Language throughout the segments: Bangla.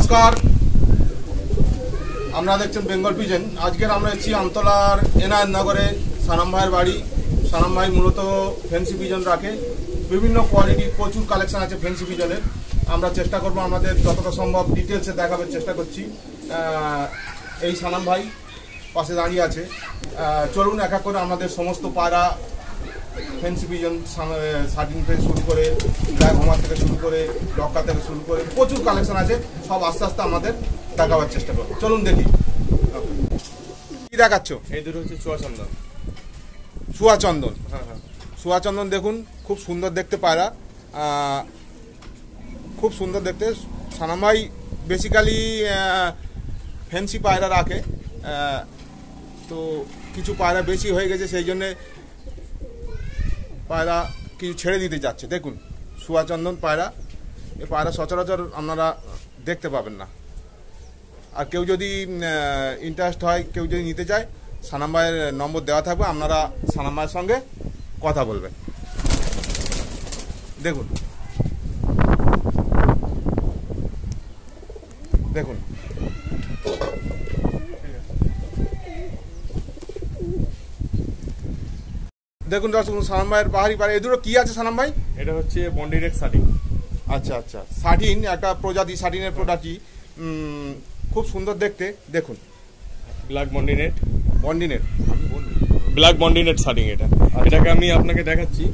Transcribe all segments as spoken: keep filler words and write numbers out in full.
নমস্কার, আপনারা দেখছেন বেঙ্গল পিজন। আজকের আমরা এসেছি আমতলার এনায়ত নগরে সানাম ভাইয়ের বাড়ি। সানাম ভাই মূলত ফ্যান্সি পিজন রাখে, বিভিন্ন কোয়ালিটির প্রচুর কালেকশন আছে ফ্যান্সি পিজনের। আমরা চেষ্টা করবো আমাদের যতটা সম্ভব ডিটেলসে দেখাবার চেষ্টা করছি। এই সানাম ভাই পাশে দাঁড়িয়ে আছে। চলুন এক এক করে আমাদের সমস্ত পায়রা ফ্যান্সি পিজন শার্টিং থেকে শুরু করে ব্ল্যাক হোমার থেকে শুরু করে লক্কা থেকে শুরু করে প্রচুর কালেকশন আছে, সব আস্তে আস্তে আমাদের দেখাবার চেষ্টা করবো। চলুন দেখি কি দেখাচ্ছ। এই দুটো হচ্ছে চুয়াচন্দন। চুয়াচন্দন, হ্যাঁ হ্যাঁ চুয়াচন্দন দেখুন, খুব সুন্দর দেখতে পায়রা, খুব সুন্দর দেখতে। সানাম ভাই বেসিক্যালি ফ্যান্সি পায়রা রাখে, তো কিছু পায়রা বেশি হয়ে গেছে, সেই জন্যে পায়রা কিছু ছেড়ে দিতে যাচ্ছে। দেখুন চুয়াচন্দন পায়রা, এই পায়রা সচরাচর আপনারা দেখতে পাবেন না। আর কেউ যদি ইন্টারেস্ট হয়, কেউ যদি নিতে চায়, সানাম ভাইয়ের নম্বর দেওয়া থাকবে, আপনারা সানাম ভাইয়ের সঙ্গে কথা বলবেন। দেখুন দেখুন দেখুন দর্শক, সানাম ভাইয়ের পাহাড়ি পায়রা। এই দুটো কি আছে সানাম ভাই? এটা হচ্ছে বন্ডিনেট শার্টিং। আচ্ছা আচ্ছা, শার্টিন একটা প্রজাতি, শার্টিনের প্রজাতি, খুব সুন্দর দেখতে। দেখুন ব্ল্যাক বন্ডিনেট, বন্ডিনেট ব্ল্যাক বন্ডিনেট শার্টিং। এটা এটাকে আমি আপনাকে দেখাচ্ছি।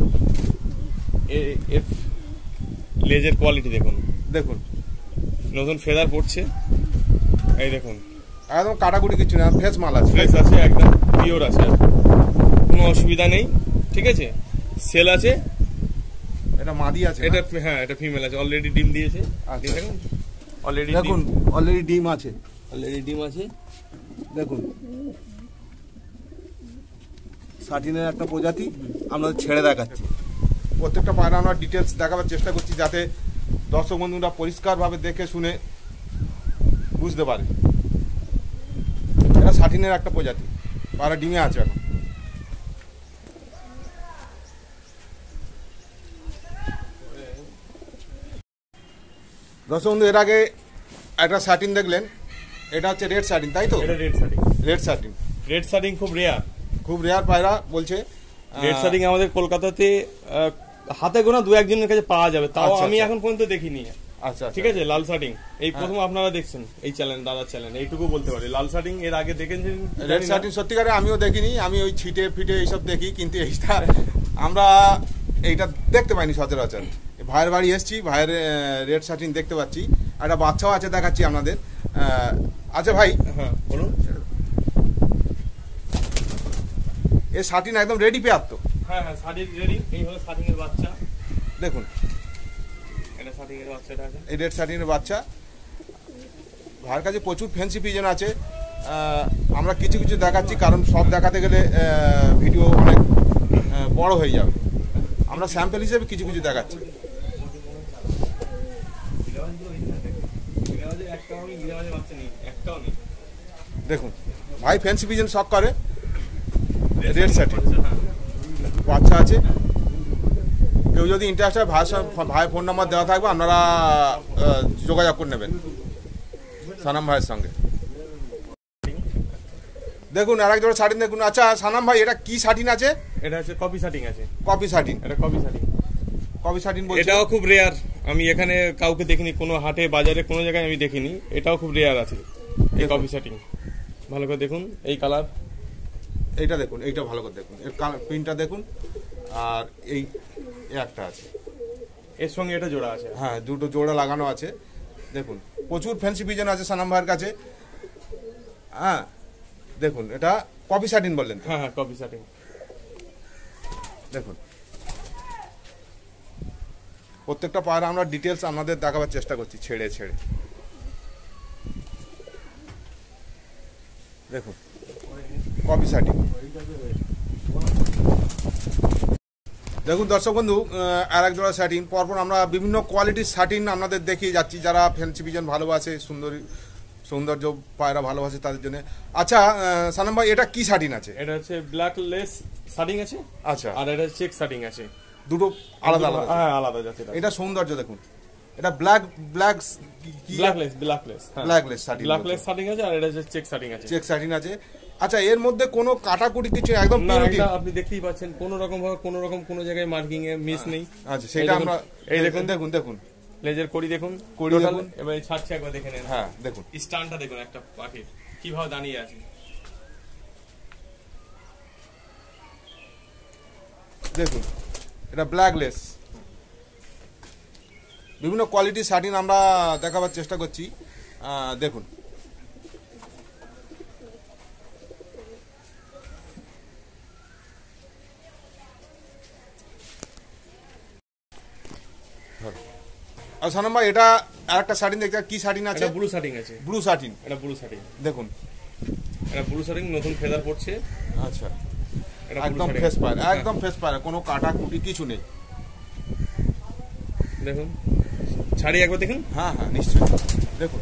এর লেজের কোয়ালিটি দেখুন, দেখুন নতুন ফেদার পড়ছে, এই দেখুন একদম কাটাকুটি কিছু না, ফ্রেশ মাল আছে, ফ্রেশ আছে, একদম পিওর আছে, কোনো অসুবিধা নেই। ঠিক আছে, সেল আছে। এটা মাদি আছে, এটা হ্যাঁ এটা ফিমেল আছে, অলরেডি ডিম দিয়েছে। দেখুন অলরেডি দেখুন অলরেডি ডিম আছে, অলরেডি ডিম আছে। দেখুন শার্টিনের একটা প্রজাতি আপনাদের ছেড়ে দেখাচ্ছি। প্রত্যেকটা পায়রা আমরা ডিটেলস দেখাবার চেষ্টা করছি, যাতে দর্শক বন্ধুরা পরিষ্কারভাবে দেখে শুনে বুঝতে পারে। এটা শার্টিনের একটা প্রজাতি, পায়রা ডিমে আছে এখন। দর্শক বন্ধু, এর আগে একটা শার্টিন দেখলেন, এটা হচ্ছে রেড শার্টিন, তাই তো? এটা red satin. Red satin, red satin খুব রেয়ার, খুব রেয়ার পায়রা বলছে। রেড শার্টিং আমাদের কলকাতাতে হাতে গোনা দু একজনের কাছে পাওয়া যাবে, তাও আমি এখন পর্যন্ত দেখিনি। আচ্ছা ঠিক আছে, লাল শার্টিং এই প্রথম আপনারা দেখছেন এই চ্যানেল, দাদার চ্যানেল, এইটুকু বলতে পারি। লাল শার্টিং এর আগে দেখেছেন? রেড শার্টিন সত্যিকারে আমিও দেখিনি, আমি ওই ছিটে ফিটে এইসব দেখি, কিন্তু এইটা আমরা এইটা দেখতে পাইনি সচরাচর। ভাইয়ের বাড়ি এসছি, ভাইয়ের রেড শার্টিন দেখতে পাচ্ছি, একটা বাচ্চাও আছে, দেখাচ্ছি আপনাদের। আচ্ছা ভাই, হ্যাঁ বলুন। এই শার্টিন একদম রেডি পেয়ার তো? হ্যাঁ হ্যাঁ শার্টিন রেডি। এই হলো শার্টিং এর বাচ্চা, দেখুন এটা শার্টিং এর বাচ্চাটা আছে, এই রেড শার্টিনের বাচ্চা। ভাইয়ের কাছে প্রচুর ফ্যান্সি পিজন আছে, আমরা কিছু কিছু দেখাচ্ছি, কারণ সব দেখাতে গেলে ভিডিও অনেক বড় হয়ে যাবে। আমরা স্যাম্পল হিসেবে কিছু কিছু দেখাচ্ছি। দেখুন ভাই ফ্যান্সি পিজন শখ করে, রেড শার্টিন বাচ্চা আছে। কেউ যদি ইন্টারেস্ট হয়, ভাই ভাই ফোন নাম্বার দেওয়া থাকবে, আপনারা যোগাযোগ করে নেবেন সানাম ভাইয়ের সঙ্গে। দেখুন আর এক জোড়া শার্টিন দেখুন। আচ্ছা সানাম ভাই, এটা কি শার্টিন আছে? এটা হচ্ছে কপি শার্টিং আছে। কপি শার্টিন, এটা কপি শার্টিং। কপি শার্টিন বলছে, এটাও খুব রেয়ার, আমি এখানে কাউকে দেখিনি, কোনো হাটে বাজারে কোনো জায়গায় আমি দেখিনি। এটাও খুব রেয়ার আছে এই কপি শার্টিং। ভালো করে দেখুন এই কালার, এইটা দেখুন, এইটা ভালো করে দেখুন, এর কালার প্রিন্টটা দেখুন। আর এই একটা আছে, এর সঙ্গে এটা জোড়া আছে। হ্যাঁ দুটো জোড়া লাগানো আছে। দেখুন প্রচুর ফ্যান্সি পিজন আছে সানাম ভাইয়ের কাছে। হ্যাঁ দেখুন, এটা কপি শার্টিন বললেন? হ্যাঁ হ্যাঁ কপি শার্টিং। দেখুন প্রত্যেকটা পায়রা আমরা ডিটেলস আমাদের দেখাবার চেষ্টা করছি, ছেড়ে ছেড়ে। দেখুন কপি শার্টিন। দেখুন দর্শক বন্ধু, আর এক জোড়া শার্টিন পরপর আমরা বিভিন্ন কোয়ালিটির শার্টিন আপনাদের দেখিয়ে যাচ্ছি, যারা ফ্যান্সি পিজন ভালোবাসে, সুন্দরী সৌন্দর্য পায়রা ভালোবাসে তাদের জন্য। আচ্ছা সানাম ভাই, এটা কি শার্টিন আছে? এটা হচ্ছে ব্ল্যাক লেস শার্টিং আছে, আচ্ছা, আর এটা চেক শার্টিং আছে, দুটো আলাদা আলাদা। হ্যাঁ আলাদা জাতের। এটা সৌন্দর্য দেখুন, এটা black black black lace black lace black lace satin black lace satin আছে আর এটা হচ্ছে চেক শাটিং আছে চেক শাটিং আছে। আচ্ছা, এর মধ্যে কোনো কাটাকুটি কিছু একদম না, পিওরিটি এটা আপনি দেখতেই পাচ্ছেন কোনো রকম ভাবে কোনো রকম কোনো জায়গায় মার্কিং এ মিস নেই। আচ্ছা, সেটা আমরা এই দেখুন দেখুন দেখুন লেজের কড়ি দেখুন, কড়ি দেখুন, এবার ছাড়ছে একবার দেখে নেন। হ্যাঁ দেখুন স্ট্যান্ডটা দেখুন একটা পাখির কিভাবে দাঁড়িয়ে আছে দেখুন, এটা ব্ল্যাকলেস। বিভিন্ন কোয়ালিটির শাটিন আমরা দেখাবার চেষ্টা করছি, দেখুন। আর সানাম ভাই, এটা আরেকটা শাটিন দেখতে, কি শাটিন আছে? ব্লু শাটিং আছে, ব্লু শাটিন। এটা ব্লু শাটিং দেখুন, এটা ব্লু শাটিং নতুন ফেদার পড়ছে। আচ্ছা, একদম ফ্রেশ পায়রা, একদম ফ্রেশ পায়রা, কোনো কাটা কুটি কিছু নেই। দেখুন ছাড়ি একবার দেখুন। হ্যাঁ হ্যাঁ নিশ্চয়ই দেখুন,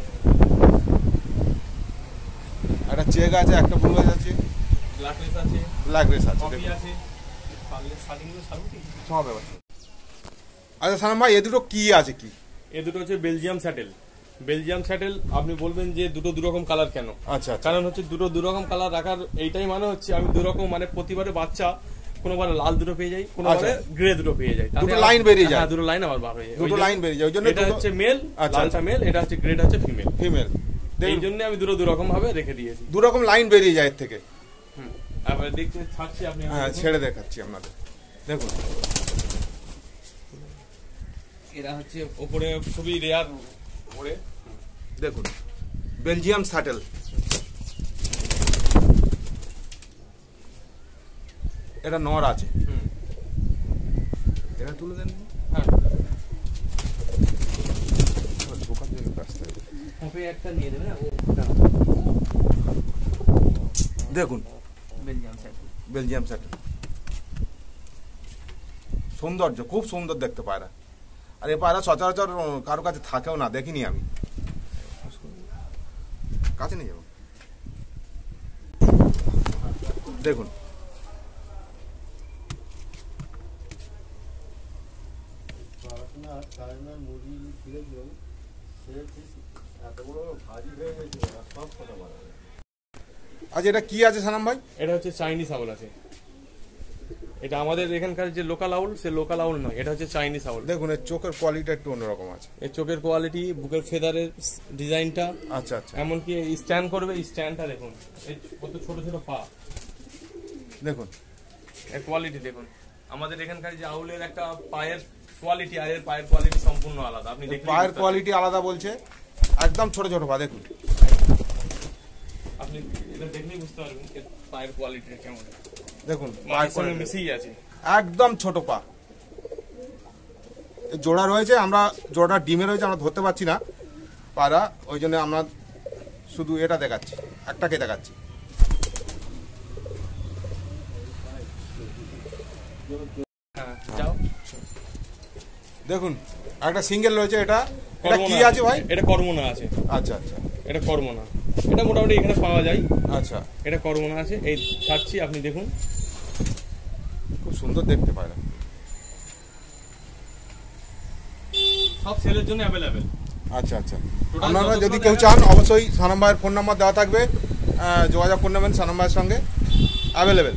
একটা চেক আছে, একটা ব্লু আছে, ব্ল্যাক রেস আছে, ব্ল্যাক রেস আছে, কপি দেখুন আছে, পারলে শাটিং গুলো সারুটি সব আছে। আচ্ছা সানাম ভাই, এ দুটো কি আছে? কি এই দুটো হচ্ছে বেলজিয়াম স্যাটেল। বেলজিয়াম স্যাটেল আপনি বলবেন যে দুটো দুরকম কালার কেন? আচ্ছা, কারণ হচ্ছে দুটো দুরকম কালার রাখার এইটাই মানে হচ্ছে আমি দুরকম মানে প্রতিবারে বাচ্চা কোনোবার লাল দুটো পেয়ে যাই, কোনোবারে গ্রে দুটো পেয়ে যাই, দুটো লাইন বেরিয়ে যায়। হ্যাঁ, দুটো লাইন আবার বার হয়ে যায়, দুটো লাইন বেরিয়ে যায়। ওই জন্য এটা হচ্ছে মেল, লালটা মেল, এটা হচ্ছে গ্রেটা হচ্ছে ফিমেল। ফিমেল, এই জন্য আমি দুটো দুরকম ভাবে রেখে দিয়েছি। দু রকম লাইন বেরিয়ে যায় এর থেকে। হুম, আবার দেখতে ছাড়ছি আপনি। হ্যাঁ, ছেড়ে দেখাচ্ছি আপনাদের, দেখুন। এরা হচ্ছে উপরে খুবই রেয়ার পড়ে, দেখুন বেলজিয়াম শাটেল। এটা নর আছে। হুম, এটা তুলে দেন। হ্যাঁ, ঢোকার জন্য ব্যস্ত হয়ে যায়। কপি একটা নিয়ে দেবেন। দেখুন বেলজিয়াম স্যাটেল, বেলজিয়াম শাটেল সৌন্দর্য, খুব সুন্দর দেখতে পায়রা। আর এ পায়রা সচরাচর কারো কাছে থাকেও না, দেখিনি আমি। কাছে নিয়ে যাব, দেখুন। আচ্ছা, এটা কি আছে সানাম ভাই? এটা হচ্ছে চাইনিজ আউল আছে। এটা আমাদের এখানকার যে লোকাল আউল, সে লোকাল আউল নয়, এটা হচ্ছে চাইনিজ আউল। দেখুন, এর চোখের কোয়ালিটি একটু অন্যরকম আছে। এর চোখের কোয়ালিটি, বুকের ফেদারের ডিজাইনটা, আচ্ছা আচ্ছা, এমনকি স্ট্যান্ড করবে, স্ট্যান্ডটা দেখুন, এই কত ছোট ছোট পা, দেখুন এর কোয়ালিটি দেখুন। আমাদের এখানকার যে আউলের একটা পায়ের কোয়ালিটি আর এর পায়ের কোয়ালিটি সম্পূর্ণ আলাদা। আপনি দেখুন পায়ের কোয়ালিটি আলাদা বলছে, একদম ছোট ছোট পা। দেখুন, আপনি এটা দেখলেই বুঝতে পারবেন এর পায়ের কোয়ালিটিটা কেমন। দেখুন পায়ের সঙ্গে মিশেই আছে, একদম ছোট পা। জোড়া রয়েছে, আমরা জোড়া ডিমে রয়েছে, আমরা ধরতে পারছি না পায়রা, ওই জন্য আমরা শুধু এটা দেখাচ্ছি, একটাকে দেখাচ্ছি। হ্যাঁ, যাও। দেখুন, একটা সিঙ্গেল রয়েছে। এটা এটা কি আছে ভাই? এটা কর্মনা আছে। আচ্ছা আচ্ছা, এটা কর্মনা, এটা মোটামুটি এখানে পাওয়া যায়। আচ্ছা, এটা কর্মনা আছে, এই ছাড়ছি, আপনি দেখুন। খুব সুন্দর দেখতে পায়রা, সব সেলের জন্য অ্যাভেলেবেল। আচ্ছা আচ্ছা, আপনারা যদি কেউ চান অবশ্যই সানাম ভাইয়ের ফোন নাম্বার দেওয়া থাকবে, যোগাযোগ করে নেবেন সানাম ভাইয়ের সঙ্গে, অ্যাভেলেবেল।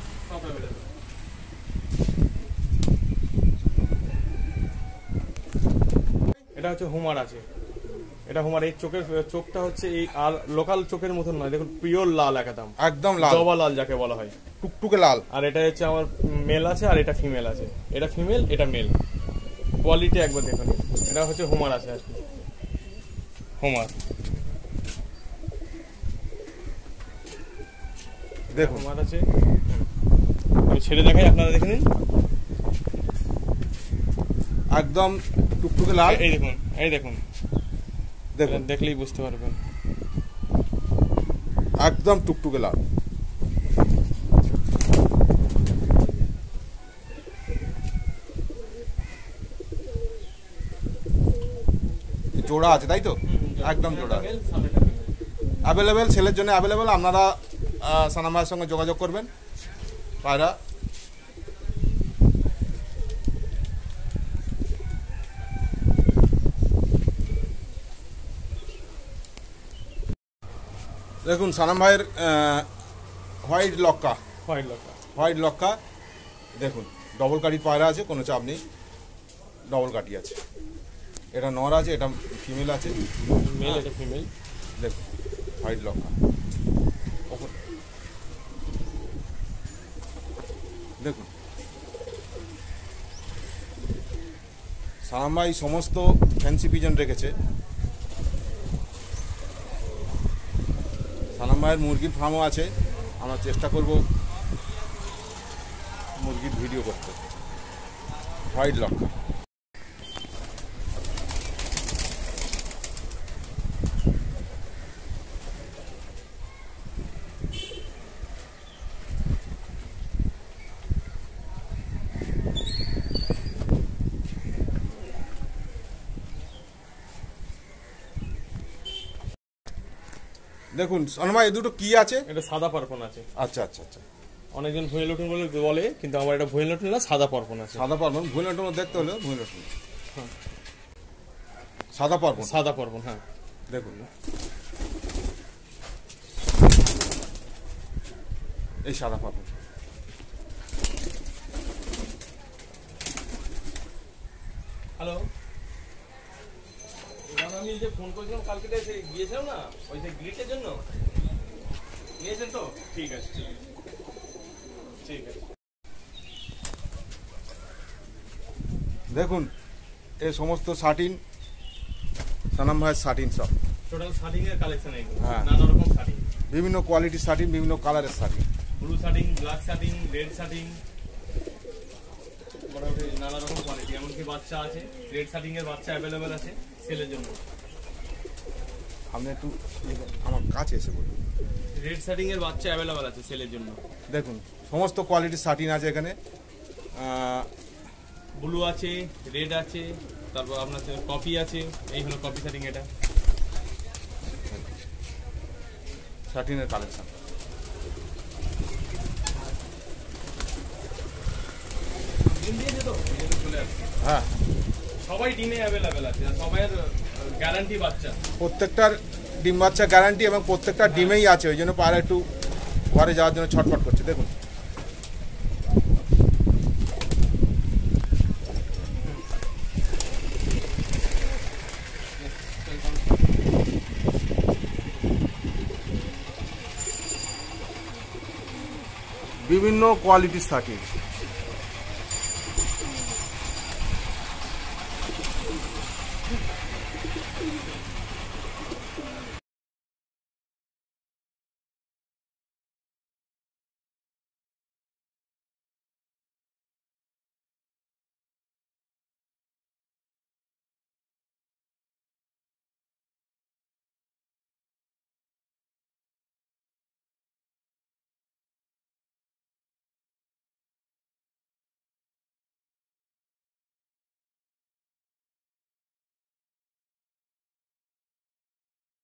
এটা হচ্ছে হুমার আছে, এটা হুমার। এই চোখের চোখটা হচ্ছে এই আর লোকাল চোখের মতন নয়, দেখুন পিওর লাল একদম, একদম লাল, জবা লাল যাকে বলা হয়, টুকটুকে লাল। আর এটা হচ্ছে আমার মেল আছে আর এটা ফিমেল আছে, এটা ফিমেল এটা মেল। কোয়ালিটি একবার দেখুন, এটা হচ্ছে হুমার আছে আর কি, হুমার। দেখুন হুমার আছে, আমি ছেড়ে দেখাই, আপনারা দেখে নিন। একদম টুকটুকে লাল। এই দেখুন, এই দেখুন, দেখুন দেখলেই বুঝতে পারবেন, একদম টুকটুকে লাল। জোড়া আছে তাই তো? একদম জোড়া, অ্যাভেলেবেল, সেলের জন্য অ্যাভেলেবেল। আপনারা সানাম ভাইয়ের সঙ্গে যোগাযোগ করবেন। পায়রা দেখুন সানাম ভাইয়ের হোয়াইট লক্কা হোয়াইট লক্কা হোয়াইট লক্কা দেখুন ডবল কাটি পায়রা আছে, কোনো চাপ নেই, ডবল কাটি আছে। এটা নর আছে, এটা ফিমেল আছে, মেল এটা ফিমেল। দেখুন হোয়াইট লক্কা দেখুন। সানাম ভাই সমস্ত ফ্যান্সি পিজন রেখেছে। সানাম ভাইয়ের মুরগির ফার্মও আছে, আমরা চেষ্টা করব মুরগির ভিডিও করতে। হোয়াইট লক্কা দেখুন সানাম ভাই, এ দুটো কি আছে? এটা সাদা পারপন আছে। আচ্ছা আচ্ছা আচ্ছা, অনেকজন ভুঁই লটন বলে বলে, কিন্তু আমার এটা ভুঁই লটন না, সাদা পারপন আছে। সাদা পারবন ভুঁই লটন দেখতে হলে ভুঁই লটন সাদা পারবন, সাদা পারপন। হ্যাঁ দেখুন এই সাদা পারবন। হ্যালো, আমি যে ফোন করেছিলাম কালকে গিয়েছিলাম না, ওই যে গ্রিটের জন্য নিয়েছেন তো? ঠিক আছে ঠিক আছে। দেখুন এই সমস্ত শার্টিন সানাম ভাইয়ের শার্টিন, সব টোটাল শার্টিং এর কালেকশন এগুলো। হ্যাঁ। নানা রকম শার্টিং, বিভিন্ন কোয়ালিটির শার্টিন, বিভিন্ন কালারের satin, blue satin, black satin, red satin, মোটামুটি নানা রকম কোয়ালিটি। এমনকি বাচ্চা আছে, রেড শার্টিং এর বাচ্চা অ্যাভেলেবেল আছে সেলের জন্য। আপনি একটু আমার কাছে এসে বলুন। রেড শার্টিং এর বাচ্চা অ্যাভেলেবেল আছে সেলের জন্য। দেখুন সমস্ত কোয়ালিটির শার্টিন আছে এখানে। ব্লু আছে, রেড আছে, তারপর আপনার কপি আছে। এই হলো কপি শার্টিং, এটা শার্টিনের কালেকশন। ডিম দিয়েছে তো চলে আসছে। হ্যাঁ, সবাই ডিমে অ্যাভেলেবেল আছে, আর সবাই গ্যারান্টি বাচ্চা। প্রত্যেকটার ডিম বাচ্চা গ্যারান্টি এবং প্রত্যেকটা ডিমেই আছে, ওই জন্য পায়রা একটু ঘরে যাওয়ার জন্য ছটফট করছে। দেখুন বিভিন্ন কোয়ালিটির শার্টিন।